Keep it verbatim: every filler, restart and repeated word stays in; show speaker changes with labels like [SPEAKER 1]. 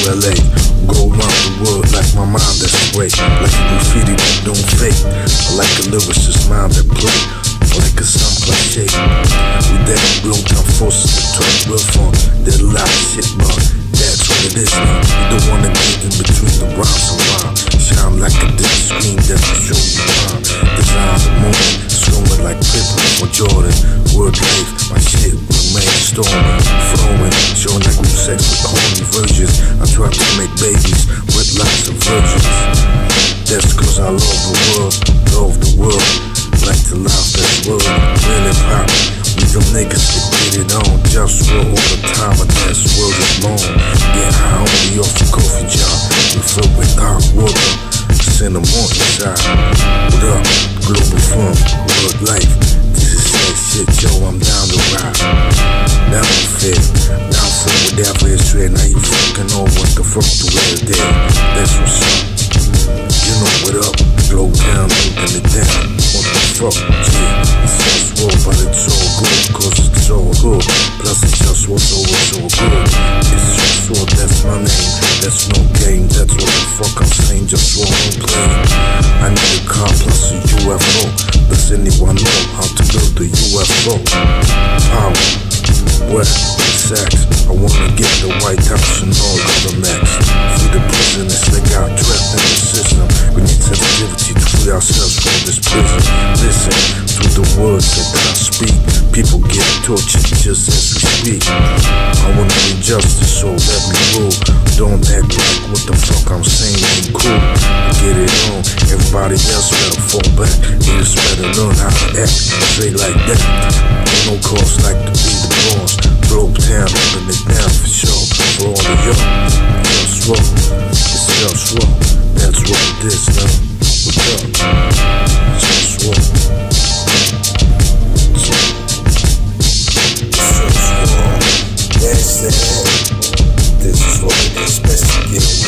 [SPEAKER 1] L A. Go around the world like my mind that's great. Like a graffiti that don't fake. I like a lyricist mind that play. Like a some cliche. We that Globetown forces to talk real fun. There's a lot of shit, but that's what it is now. You don't wanna get in between the rhymes and rhyme. Shine like a disc screen that will show you time. Design the moment, slowing like Pippen or Jordan. Word life, my shit remain storming, flowing, showing like we sex with corny virgins. I try to make babies with lots of virgins. That's cause I love the world, love the world. Like to love that world, really pop. We them niggas that get it on. JustWar all the time, but that's world is long. Get high only off the coffee jar. We fill with hot water, send them on inside. What up, Globalfirm, world life. This is that shit, yo, I'm down to ride. Down to fit, down for whatever is straight. Now you fucking know what the fuck to wear there. That's what's up. You know what up, Globetown, looking it down. What the fuck, yeah, it's JustWar, but it's all good, cause it's all good. Plus it's just what's always so good. It's JustWar, that's my name, that's no game. That's what the fuck I'm saying, JustWar, don't play. I need a car plus a U F O. Does anyone know how to build a U F O? Power, where, sex. I wanna get the White House and all of the next. Free the prisoners that got trapped in the system. We need sensitivity to free ourselves from this prison. Listen to the words that I speak. People get tortured just as we speak. I wanna be justice, so let me rule. Don't act like what the fuck I'm saying ain't cool. Get it on, everybody else better fall back. You just better learn how to act, straight like that. Ain't no cause like to be the boss. Globetown, holding it down for sure. For all of y'all, JustWar, it's JustWar. That's what it is now. What's up? JustWar. JustWar. That's it. This is what it is. Best to get